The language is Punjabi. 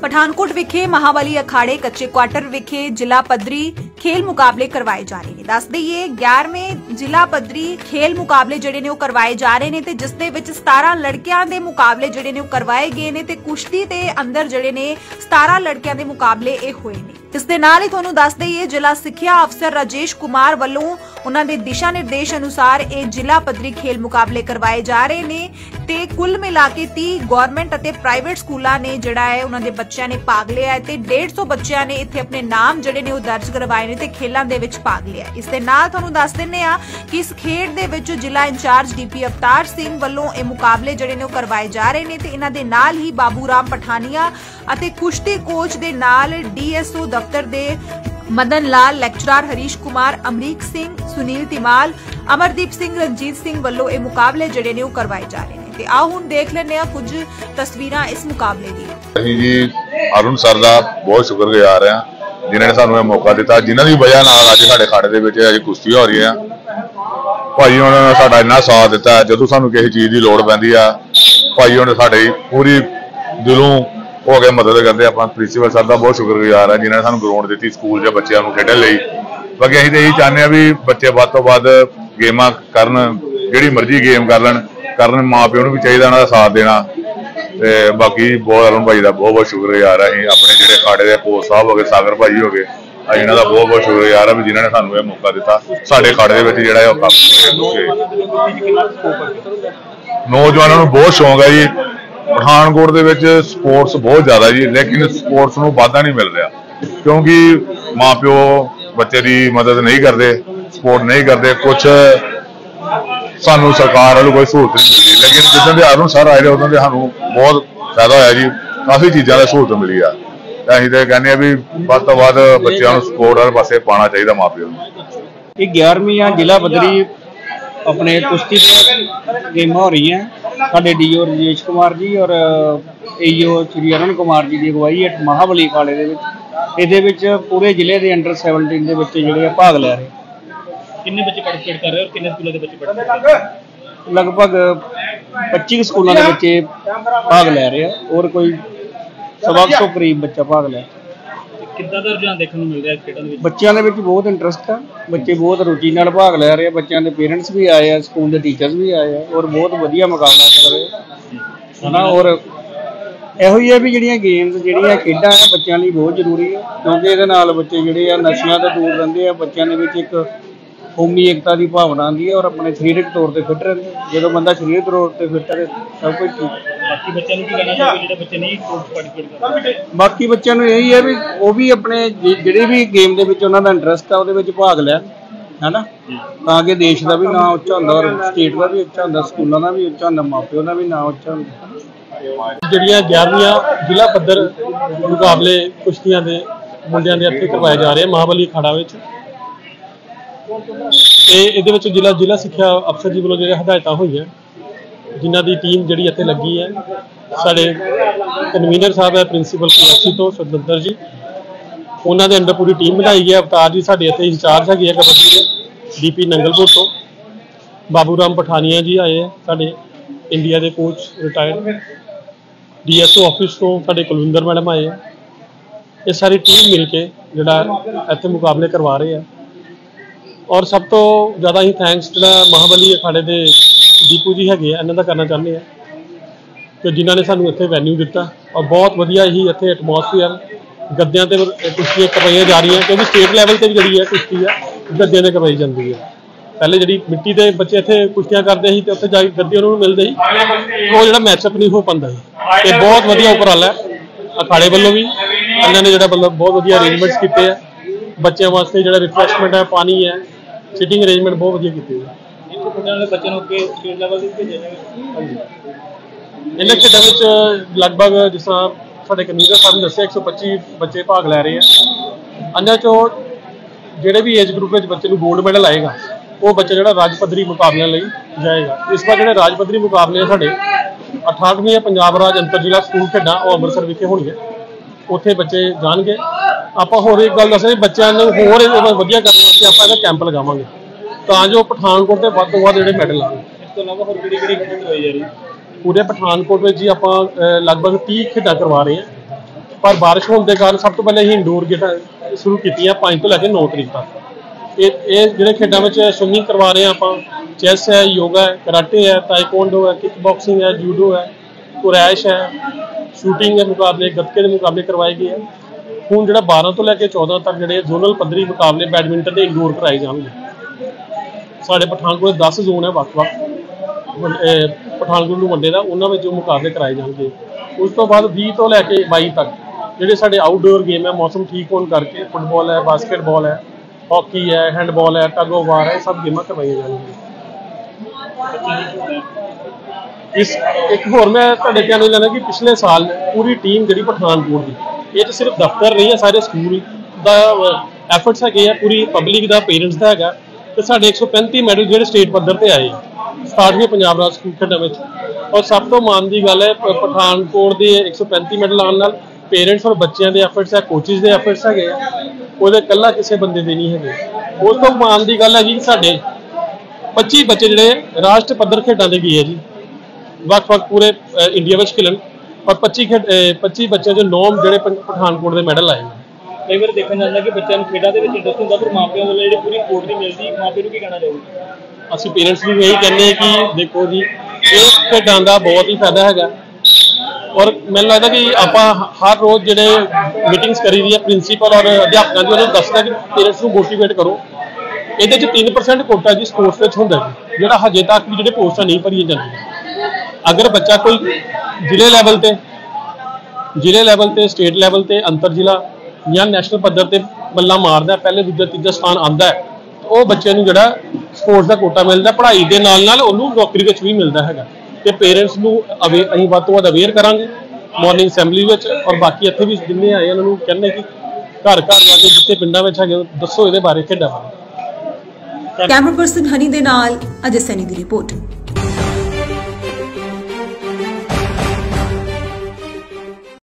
पठानकोट विखे महाबली अखाड़े कच्चे क्वार्टर विखे जिला पद्धरी खेल मुकाबले करवाए जा रहे हैं। दस दईए 11वें जिला पद्धरी खेल मुकाबले जिहड़े ने करवाए जा रहे हैं ते जिस दे विच 17 लड़कियां दे मुकाबले जिहड़े ने करवाए गए ने ते कुश्ती दे अंदर जिहड़े ने 17 लड़कियां दे मुकाबले ਇਹ ਹੋਏ ਨੇ। इस दे नाल ही तुहानूं दस दईए जिला सिक्ख्या अफसर राजेश कुमार ਵੱਲੋਂ उन्हां दे दिशा निर्देश अनुसार ये जिला पद्धरी खेल मुकाबले करवाए जा रहे ने ते कुल मिला के 30 गवर्नमेंट अते प्राइवेट स्कूलां ने जिहड़ा है उन्हां दे बच्चियां ने भाग लिया है ते 150 बच्चियां ने इत्थे अपने नाम जिहड़े ने दर्ज करवाए ने ते खेलां दे विच भाग लिया। इस दे नाल तुहानूं दस दिंदे आ कि इस खेड दे विच जिला इंचार्ज डीपी अवतार सिंह ਵੱਲੋਂ ये मुकाबले जिहड़े ने करवाए जा रहे ने ते इन्हां दे नाल ही बाबू राम पठानिया अते कुश्ती कोच दे नाल डीएसओ दफ्तर दे मदन लाल, लेक्चरार हरीश कुमार, अमरीक सिंह, सुनील तिमाल, अमरदीप सिंह, रंजीत सिंह ਵੱਲੋਂ ਇਹ ਮੁਕਾਬਲੇ ਜਿਹੜੇ ਨੇ ਉਹ ਕਰਵਾਏ ਜਾ ਰਹੇ ਨੇ ਤੇ ਆਓ ਹੁਣ ਦੇਖ ਲੈਂਦੇ ਆ ਕੁਝ ਤਸਵੀਰਾਂ ਇਸ ਮੁਕਾਬਲੇ ਦੀ। ਅਸੀਂ ਜੀ ਅਰੁਣ ਸਰ ਦਾ ਬਹੁਤ ਸ਼ੁਕਰਗੁਜ਼ਾਰ ਆ ਜਿਨ੍ਹਾਂ ਨੇ ਸਾਨੂੰ ਇਹ ਮੌਕਾ ਦਿੱਤਾ, ਜਿਨ੍ਹਾਂ ਦੀ ਵਜ੍ਹਾ ਨਾਲ ਅੱਜ ਸਾਡੇ ਖਾੜੇ ਦੇ ਵਿੱਚ ਅੱਜ ਕੁਸ਼ਤੀ ਹੋ ਰਹੀ ਆ। ਭਾਈ ਉਹਨਾਂ ਨੇ ਸਾਡਾ ਇੰਨਾ ਸਾਥ ਦਿੱਤਾ, ਜਦੋਂ ਸਾਨੂੰ ਕਿਸੇ ਚੀਜ਼ ਦੀ ਲੋੜ ਪੈਂਦੀ ਆ ਭਾਈ ਉਹਨੇ ਸਾਡੀ ਪੂਰੀ ਦਿਲੋਂ ਹੋ ਕੇ ਮਦਦ ਕਰਦੇ। ਆਪਾਂ ਪ੍ਰਿੰਸੀਪਲ ਸਰ ਦਾ ਬਹੁਤ ਸ਼ੁਕਰਗੁਜ਼ਾਰ ਆ ਜਿਨ੍ਹਾਂ ਨੇ ਸਾਨੂੰ ਗਰਾਊਂਡ ਦਿੱਤੀ ਸਕੂਲ 'ਚ ਬੱਚਿਆਂ ਨੂੰ ਖੇਡਣ ਲਈ। ਬਾਕੀ ਅਸੀਂ ਤਾਂ ਇਹੀ ਚਾਹੁੰਦੇ ਹਾਂ ਵੀ ਬੱਚੇ ਵੱਧ ਤੋਂ ਵੱਧ ਗੇਮਾਂ ਕਰਨ, ਜਿਹੜੀ ਮਰਜ਼ੀ ਗੇਮ ਕਰਨ ਮਾਂ ਪਿਓ ਨੂੰ ਵੀ ਚਾਹੀਦਾ ਉਹਨਾਂ ਦਾ ਸਾਥ ਦੇਣਾ। ਤੇ ਬਾਕੀ ਬਹੁਤ ਅਰੁਣ ਭਾਈ ਦਾ ਬਹੁਤ ਸ਼ੁਕਰਗੁਜ਼ਾਰ ਆ। ਅਸੀਂ ਆਪਣੇ ਜਿਹੜੇ ਖਾੜੇ ਦੇ ਕੋਚ ਸਾਹਿਬ ਹੋ ਗਏ, ਸਾਗਰ ਭਾਈ ਹੋ ਗਏ, ਅਸੀਂ ਇਹਨਾਂ ਦਾ ਬਹੁਤ ਸ਼ੁਕਰਗੁਜ਼ਾਰ ਆ ਵੀ ਜਿਨ੍ਹਾਂ ਨੇ ਸਾਨੂੰ ਇਹ ਮੌਕਾ ਦਿੱਤਾ ਸਾਡੇ ਖਾੜੇ ਦੇ ਵਿੱਚ ਜਿਹੜਾ ਉਹ ਕੰਮ। ਨੌਜਵਾਨਾਂ ਨੂੰ ਬਹੁਤ ਸ਼ੌਂਕ ਹੈ ਜੀ। ਪਠਾਨਕੋਟ ਦੇ ਵਿੱਚ ਸਪੋਰਟਸ ਬਹੁਤ ਜ਼ਿਆਦਾ ਜੀ, ਲੇਕਿਨ ਸਪੋਰਟਸ ਨੂੰ ਵਾਧਾ ਨਹੀਂ ਮਿਲ ਰਿਹਾ ਕਿਉਂਕਿ ਮਾਂ ਪਿਓ ਬੱਚੇ ਦੀ ਮਦਦ ਨਹੀਂ ਕਰਦੇ, ਸਪੋਰਟ ਨਹੀਂ ਕਰਦੇ। ਕੁਛ ਸਾਨੂੰ ਸਰਕਾਰ ਵੱਲੋਂ ਕੋਈ ਸਹੂਲਤ ਨਹੀਂ ਮਿਲਦੀ, ਲੇਕਿਨ ਜਿੱਦਾਂ ਦੇ ਅਰੁਣ ਸਰ ਆਏ ਨੇ ਉਦੋਂ ਦੇ ਸਾਨੂੰ ਬਹੁਤ ਫਾਇਦਾ ਹੋਇਆ ਜੀ। ਕਾਫੀ ਚੀਜ਼ਾਂ ਦਾ ਸਹੂਲਤ ਮਿਲੀ ਆ। ਅਸੀਂ ਤਾਂ ਕਹਿੰਦੇ ਆ ਵੀ ਵੱਧ ਤੋਂ ਵੱਧ ਬੱਚਿਆਂ ਨੂੰ ਸਪੋਰਟ ਵਾਲੇ ਪਾਸੇ ਪਾਉਣਾ ਚਾਹੀਦਾ ਮਾਂ ਪਿਓ ਨੂੰ। ਇਹ 11ਵੀਂ ਜ਼ਿਲ੍ਹਾ ਪੱਧਰੀ अपने कुश्ती गेम हो रही हैं। साढ़े डीओ राजेश कुमार जी और एईओ श्री अरुण कुमार जी की अगवाई है महाबली अखाड़े ये पूरे जिले के अंडर 17 के बच्चे जोड़े भाग लै रहे। कितने बच्चे पार्टिसिपेट कर रहे हैं और कितने स्कूलों के बच्चे पार्टिसिपेट? लगभग 25 स्कूलों के बच्चे भाग लै रहे हैं और कोई 125 करीब बच्चा भाग लै। कितना दा रुझान देखने मिल रहा है खेडों दे विच? बच्चों के बहुत इंटरस्ट है, बच्चे बहुत रुचि नाल भाग लै रहे हैं। बच्चों के पेरेंट्स भी आए हैं, स्कूल के टीचर्स भी आए हैं और बहुत वधिया मुकाबला कर रहे है ना। और ਇਹੋ ਹੀ ਹੈ ਵੀ ਜਿਹੜੀਆਂ ਗੇਮਸ ਜਿਹੜੀਆਂ ਖੇਡਾਂ ਹੈ ਬੱਚਿਆਂ ਲਈ ਬਹੁਤ ਜ਼ਰੂਰੀ ਹੈ ਕਿਉਂਕਿ ਇਹਦੇ ਨਾਲ ਬੱਚੇ ਜਿਹੜੇ ਆ ਨਸ਼ਿਆਂ ਤੋਂ ਦੂਰ ਰਹਿੰਦੇ ਆ। ਬੱਚਿਆਂ ਦੇ ਵਿੱਚ ਇੱਕ ਕੌਮੀ ਏਕਤਾ ਦੀ ਭਾਵਨਾ ਆਉਂਦੀ ਹੈ ਔਰ ਆਪਣੇ ਸਰੀਰਕ ਤੌਰ ਤੇ ਫਿੱਟ ਰਹਿੰਦੇ। ਜਦੋਂ ਬੰਦਾ ਸਰੀਰਕ ਤੌਰ ਤੇ ਫਿੱਟ ਰਹੇ ਸਭ ਕੁਝ ਠੀਕ। ਬਾਕੀ ਬੱਚਿਆਂ ਨੂੰ ਕੀ ਕਹਿਣਾ ਚਾਹੀਦਾ ਜਿਹੜੇ ਬੱਚੇ ਨਹੀਂ ਪਾਰਟਿਸਿਪੇਟ ਕਰਦੇ? ਬਾਕੀ ਬੱਚਿਆਂ ਨੂੰ ਇਹੀ ਹੈ ਵੀ ਉਹ ਵੀ ਆਪਣੇ ਜਿਹੜੀ ਵੀ ਗੇਮ ਦੇ ਵਿੱਚ ਉਹਨਾਂ ਦਾ ਇੰਟਰਸਟ ਆ ਉਹਦੇ ਵਿੱਚ ਭਾਗ ਲੈਣ, ਹੈ ਨਾ, ਤਾਂ ਕਿ ਦੇਸ਼ ਦਾ ਵੀ ਨਾਂ ਉੱਚਾ ਹੁੰਦਾ ਔਰ ਸਟੇਟ ਦਾ ਵੀ ਉੱਚਾ ਹੁੰਦਾ, ਸਕੂਲਾਂ ਦਾ ਵੀ ਉੱਚਾ ਹੁੰਦਾ, ਮਾਂ ਪਿਓ ਦਾ ਵੀ ਨਾਂ ਉੱਚਾ ਹੁੰਦਾ। ਜਿਹੜੀਆਂ 11ਵੀਂ ਜ਼ਿਲ੍ਹਾ ਪੱਧਰ ਮੁਕਾਬਲੇ ਕੁਸ਼ਤੀਆਂ ਦੇ ਮੁੰਡਿਆਂ ਦੇ ਇੱਥੇ ਕਰਵਾਏ ਜਾ ਰਹੇ ਮਹਾਬਲੀ ਅਖਾੜਾ ਵਿੱਚ ਤੇ ਇਹਦੇ ਵਿੱਚ ਜ਼ਿਲ੍ਹਾ ਸਿੱਖਿਆ ਅਫਸਰ ਜੀ ਵੱਲੋਂ ਜਿਹੜੇ ਹਦਾਇਤਾਂ ਹੋਈਆਂ ਜਿਨ੍ਹਾਂ ਦੀ ਟੀਮ ਜਿਹੜੀ ਇੱਥੇ ਲੱਗੀ ਹੈ। ਸਾਡੇ ਕਨਵੀਨਰ ਸਾਹਿਬ ਹੈ ਪ੍ਰਿੰਸੀਪਲ PSC ਤੋਂ ਸੁਖਵਿੰਦਰ ਜੀ, ਉਹਨਾਂ ਦੇ ਅੰਦਰ ਪੂਰੀ ਟੀਮ ਬਣਾਈ ਹੈ। ਅਵਤਾਰ ਜੀ ਸਾਡੇ ਇੱਥੇ ਇੰਚਾਰਜ ਹੈਗੇ ਆ ਕਬੱਡੀ ਦੇ, DP ਨੰਗਲਪੁਰ ਤੋਂ ਬਾਬੂ ਰਾਮ ਪਠਾਨੀਆ ਜੀ ਆਏ ਆ ਸਾਡੇ ਇੰਡੀਆ ਦੇ ਕੋਚ ਰਿਟਾਇਰਡ। DSO ਆਫਿਸ ਤੋਂ ਸਾਡੇ ਕੁਲਵਿੰਦਰ ਮੈਡਮ ਆਏ ਆ। ਇਹ ਸਾਰੀ ਟੀਮ ਮਿਲ ਕੇ ਜਿਹੜਾ ਇੱਥੇ ਮੁਕਾਬਲੇ ਕਰਵਾ ਰਹੇ ਆ ਔਰ ਸਭ ਤੋਂ ਜ਼ਿਆਦਾ ਹੀ ਥੈਂਕਸ ਜਿਹੜਾ ਮਹਾਬਲੀ ਅਖਾੜੇ ਦੇ ਦੀਪੂ ਜੀ ਹੈਗੇ ਆ ਇਹਨਾਂ ਦਾ ਕਰਨਾ ਚਾਹੁੰਦੇ ਆ ਕਿ ਜਿਨ੍ਹਾਂ ਨੇ ਸਾਨੂੰ ਇੱਥੇ ਵੈਨਿਊ ਦਿੱਤਾ ਔਰ ਬਹੁਤ ਵਧੀਆ ਹੀ ਇੱਥੇ ਐਟਮੋਸਫੀਅਰ ਗੱਦਿਆਂ ਤੇ ਕੁਸ਼ਤੀਆਂ ਕਰਵਾਈਆਂ ਜਾ ਰਹੀਆਂ ਕਿਉਂਕਿ ਸਟੇਟ ਲੈਵਲ ਤੇ ਵੀ ਜਿਹੜੀ ਹੈ ਕੁਸ਼ਤੀ ਆ ਗੱਦਿਆਂ ਤੇ ਕਰਵਾਈ ਜਾਂਦੀ ਹੈ। ਪਹਿਲੇ ਜਿਹੜੀ ਮਿੱਟੀ ਦੇ ਬੱਚੇ ਇੱਥੇ ਕੁਸ਼ਤੀਆਂ ਕਰਦੇ ਸੀ ਤੇ ਉੱਥੇ ਜਾ ਕੇ ਗੱਦੇ ਉਹਨਾਂ ਨੂੰ ਮਿਲਦੇ ਸੀ, ਉਹ ਜਿਹੜਾ ਮੈਚਅਪ ਨਹੀਂ ਹੋ ਪਾਉਂਦਾ ਸੀ। ਤੇ ਬਹੁਤ ਵਧੀਆ ਉਪਰਾਲਾ ਅਖਾੜੇ ਵੱਲੋਂ ਵੀ ਇਹਨਾਂ ਨੇ ਜਿਹੜਾ ਮਤਲਬ ਬਹੁਤ ਵਧੀਆ ਅਰੇਂਜਮੈਂਟਸ ਕੀਤੇ ਆ ਬੱਚਿਆਂ ਵਾਸਤੇ। ਜਿਹੜਾ ਰਿਫਰੈਸ਼ਮੈਂਟ ਹੈ, ਪਾਣੀ ਹੈ, ਸਿਟਿੰਗ ਅਰੇਂਜਮੈਂਟ ਬਹੁਤ ਵਧੀਆ ਕੀਤੇ ਆ। ਬੱਚਿਆਂ ਨੂੰ ਸਟੇਟ ਲੈਵਲ ਤੇ ਭੇਜਿਆ ਜਾਵੇ। ਇਹਨਾਂ ਖੇਡਾਂ ਵਿੱਚ ਲਗਭਗ ਜਿਸ ਤਰ੍ਹਾਂ ਸਾਡੇ ਕਨਵੀਨਰ ਸਾਹਿਬ ਨੇ ਦੱਸਿਆ 125 ਬੱਚੇ ਭਾਗ ਲੈ ਰਹੇ ਆ। ਇਹਨਾਂ ਚੋਂ ਜਿਹੜੇ ਵੀ ਏਜ ਗਰੁੱਪ ਵਿੱਚ ਬੱਚੇ ਨੂੰ ਗੋਲਡ ਮੈਡਲ ਆਏਗਾ ਉਹ ਬੱਚਾ ਜਿਹੜਾ ਰਾਜ ਪੱਧਰੀ ਮੁਕਾਬਲਿਆਂ ਲਈ ਜਾਏਗਾ। ਇਸ ਵਾਰ ਜਿਹੜੇ ਰਾਜ ਪੱਧਰੀ ਮੁਕਾਬਲੇ ਆ ਸਾਡੇ 68ਵੀਂ ਪੰਜਾਬ ਰਾਜ ਅੰਤਰ ਜ਼ਿਲ੍ਹਾ ਸਕੂਲ ਖੇਡਾਂ ਉਹ ਅੰਮ੍ਰਿਤਸਰ ਵਿਖੇ ਹੋਣਗੀਆਂ। ਉੱਥੇ ਬੱਚੇ ਜਾਣਗੇ। ਆਪਾਂ ਹੋਰ ਇੱਕ ਗੱਲ ਦੱਸਦੇ ਬੱਚਿਆਂ ਨੂੰ ਹੋਰ ਵਧੀਆ ਕਰਨ ਵਾਸਤੇ ਆਪਾਂ ਇਹਦਾ ਕੈਂਪ ਲਗਾਵਾਂਗੇ ਤਾਂ ਜੋ ਪਠਾਨਕੋਟ ਦੇ ਵੱਧ ਤੋਂ ਵੱਧ ਜਿਹੜੇ ਮੈਡਲ ਆਉਣ। ਇਸ ਤੋਂ ਇਲਾਵਾ ਹੋਰ ਕਿਹੜੀ ਖੇਡ ਕਰਵਾਈ ਜਾ ਰਹੀ? पूरे पठानकोट में जी आप लगभग 30 खेडा करवा रहे हैं ਪਰ ਬਾਰਿਸ਼ ਹੋਣ ਦੇ ਕਾਰਨ ਸਭ ਤੋਂ ਪਹਿਲੇ ਅਸੀਂ ਇੰਡੋਰ ਗੇਮਾਂ ਸ਼ੁਰੂ ਕੀਤੀਆਂ 5 ਤੋਂ ਲੈ ਕੇ 9 ਤਰੀਕ ਤੱਕ। ਇਹ ਜਿਹੜੇ ਖੇਡਾਂ ਵਿੱਚ ਸਵਿਮਿੰਗ ਕਰਵਾ ਰਹੇ ਹਾਂ ਆਪਾਂ, ਚੈਸ ਹੈ, ਯੋਗਾ ਹੈ, ਕਰਾਟੇ ਹੈ, ਤਾਈਕਵਾਂਡੋ ਹੈ, ਕਿਕ ਬਾਕਸਿੰਗ ਹੈ, ਜੂਡੋ ਹੈ, ਕੁਰੈਸ਼ ਹੈ, ਸ਼ੂਟਿੰਗ ਦੇ ਮੁਕਾਬਲੇ, ਗੱਤਕੇ ਦੇ ਮੁਕਾਬਲੇ ਕਰਵਾਏ ਗਏ ਹੈ। ਹੁਣ ਜਿਹੜਾ 12 ਤੋਂ ਲੈ ਕੇ 14 ਤੱਕ ਜਿਹੜੇ ਜ਼ੋਨਲ ਪੱਧਰੀ ਮੁਕਾਬਲੇ ਬੈਡਮਿੰਟਨ ਦੇ ਇੰਡੋਰ ਕਰਾਏ ਜਾਣਗੇ। ਸਾਡੇ ਪਠਾਨਕੋਟ 10 ਜ਼ੋਨ ਹੈ ਵੱਖ-ਵੱਖ ਪਠਾਨਕੋਟ ਨੂੰ ਵੰਡੇ ਦਾ, ਉਹਨਾਂ ਵਿੱਚ ਉਹ ਮੁਕਾਬਲੇ ਕਰਾਏ ਜਾਣਗੇ। ਉਸ ਤੋਂ ਬਾਅਦ 20 ਤੋਂ ਲੈ ਕੇ 22 ਤੱਕ ਜਿਹੜੇ ਸਾਡੇ ਆਊਟਡੋਰ ਗੇਮ ਹੈ, ਮੌਸਮ ਠੀਕ ਹੋਣ ਕਰਕੇ ਫੁੱਟਬਾਲ ਹੈ, ਬਾਸਕਟਬਾਲ ਹੈ, ਹਾਕੀ ਹੈ, ਹੈਂਡਬਾਲ ਹੈ, ਟਗ ਆਫ ਵਾਰ ਹੈ, ਇਹ ਸਭ ਗੇਮਾਂ ਕਰਵਾਈਆਂ ਜਾਣਗੀਆਂ। ਇਸ ਇੱਕ ਹੋਰ ਮੈਂ ਤੁਹਾਡੇ ਧਿਆਨ ਵਿੱਚ ਲੈਣਾ ਕਿ ਪਿਛਲੇ ਸਾਲ ਪੂਰੀ ਟੀਮ ਜਿਹੜੀ ਪਠਾਨਕੋਟ ਦੀ, ਇਹ ਤਾਂ ਸਿਰਫ ਦਫ਼ਤਰ ਨਹੀਂ ਹੈ, ਸਾਰੇ ਸਕੂਲ ਦਾ ਐਫਰਟਸ ਹੈਗੇ ਆ, ਪੂਰੀ ਪਬਲਿਕ ਦਾ, ਪੇਰੈਂਟਸ ਦਾ ਹੈਗਾ। ਤੇ ਸਾਡੇ 135 ਮੈਡਲ ਜਿਹੜੇ ਸਟੇਟ ਪੱਧਰ ਤੇ ਆਏ 67ਵੇਂ ਪੰਜਾਬ ਰਾਜ ਸਕੂਲ ਖੇਡਾਂ ਵਿੱਚ। ਔਰ ਸਭ ਤੋਂ ਮਾਣ ਦੀ ਗੱਲ ਹੈ ਪਠਾਨਕੋਟ ਦੇ 135 ਮੈਡਲ ਆਉਣ ਨਾਲ ਪੇਰੈਂਟਸ ਔਰ ਬੱਚਿਆਂ ਦੇ ਐਫਰਟਸ ਹੈ, ਕੋਚਿਸ ਦੇ ਐਫਰਟਸ ਹੈਗੇ ਆ, ਉਹਦੇ ਇਕੱਲਾ ਕਿਸੇ ਬੰਦੇ ਦੇ ਨਹੀਂ ਹੈਗੇ। ਉਸ ਤੋਂ ਮਾਣ ਦੀ ਗੱਲ ਹੈਗੀ ਕਿ ਸਾਡੇ 25 ਬੱਚੇ ਜਿਹੜੇ ਰਾਸ਼ਟਰ ਪੱਧਰ ਖੇਡਾਂ ਦੇ ਗਏ ਆ ਜੀ, ਵੱਖ-ਵੱਖ ਪੂਰੇ ਇੰਡੀਆ ਵਿੱਚ ਖੇਲਣ। ਔਰ 25 ਬੱਚਿਆਂ ਚੋਂ 9 ਜਿਹੜੇ ਪਠਾਨਕੋਟ ਦੇ ਮੈਡਲ ਆਏ। ਕਈ ਵਾਰ ਦੇਖਿਆ ਜਾਂਦਾ ਕਿ ਬੱਚਿਆਂ ਨੂੰ ਖੇਡਾਂ ਦੇ ਵਿੱਚ ਇੰਟਰਸਟ ਹੁੰਦਾ, ਪਰ ਮਾਪਿਆਂ ਵੱਲੋਂ ਜਿਹੜੀ ਪੂਰੀ ਸਪੋਰਟ ਨਹੀਂ ਮਿਲਦੀ, ਮਾਪਿਆਂ ਨੂੰ ਕੀ ਕਹਿਣਾ ਚਾਹੋਗੇ? ਅਸੀਂ ਪੇਰੈਂਟਸ ਨੂੰ ਇਹੀ ਕਹਿੰਦੇ ਕਿ ਦੇਖੋ ਜੀ, ਇਹ ਖੇਡਾਂ ਦਾ ਬਹੁਤ ਹੀ ਫਾਇਦਾ ਹੈਗਾ। ਔਰ ਮੈਨੂੰ ਲੱਗਦਾ ਕਿ ਆਪਾਂ ਹਰ ਰੋਜ਼ ਜਿਹੜੇ ਮੀਟਿੰਗਸ ਕਰੀ ਦੀ ਹੈ ਪ੍ਰਿੰਸੀਪਲ ਔਰ ਅਧਿਆਪਕਾਂ ਦੀ, ਉਹਨਾਂ ਨੂੰ ਦੱਸਦਾ ਕਿ ਪੇਰੈਂਟਸ ਨੂੰ ਮੋਟੀਵੇਟ ਕਰੋ। ਇਹਦੇ 'ਚ 3% ਕੋਟਾ ਜੀ ਸਪੋਰਟਸ ਵਿੱਚ ਹੁੰਦਾ ਜੀ, ਜਿਹੜਾ ਹਜੇ ਤੱਕ ਵੀ ਜਿਹੜੇ ਪੋਸਟਾਂ ਨਹੀਂ ਭਰੀਆਂ ਜਾਂਦੀਆਂ। ਅਗਰ ਬੱਚਾ ਕੋਈ ਜ਼ਿਲ੍ਹੇ ਲੈਵਲ ਤੇ, ਸਟੇਟ ਲੈਵਲ ਤੇ, ਅੰਤਰ ਜ਼ਿਲ੍ਹਾ ਜਾਂ ਨੈਸ਼ਨਲ ਪੱਧਰ ਤੇ ਬੱਲਾ ਮਾਰਦਾ, ਪਹਿਲੇ ਦੂਜਾ ਤੀਜਾ ਸਥਾਨ ਆਉਂਦਾ ਹੈ, ਉਹ ਬੱਚੇ ਨੂੰ ਜਿਹੜਾ ਸਪੋਰਟਸ ਦਾ ਕੋਟਾ ਮਿਲਦਾ, ਪੜ੍ਹਾਈ ਦੇ ਨਾਲ ਨਾਲ ਉਹਨੂੰ ਨੌਕਰੀ ਵਿੱਚ ਵੀ ਮਿਲਦਾ ਹੈਗਾ। ਤੇ ਪੇਰੈਂਟਸ ਨੂੰ ਅਸੀਂ ਵੱਧ ਤੋਂ ਵੱਧ ਅਵੇਅਰ ਕਰਾਂਗੇ ਮਾਰਨਿੰਗ ਅਸੈਂਬਲੀ ਵਿੱਚ, ਔਰ ਬਾਕੀ ਇੱਥੇ ਵੀ ਜਿੰਨੇ ਆਏ ਉਹਨਾਂ ਨੂੰ ਕਹਿੰਦੇ ਕਿ ਘਰ ਘਰ ਜਾ ਕੇ ਜਿੱਥੇ ਪਿੰਡਾਂ ਵਿੱਚ ਹੈਗੇ ਦੱਸੋ ਇਹਦੇ ਬਾਰੇ, ਖੇਡਾਂ ਬਾਰੇ। ਕੈਮਰਾ ਪਰਸਨ ਹਨੀ ਦੇ ਨਾਲ ਅਜੇ ਸੈਣੀ ਦੀ ਰਿਪੋਰਟ।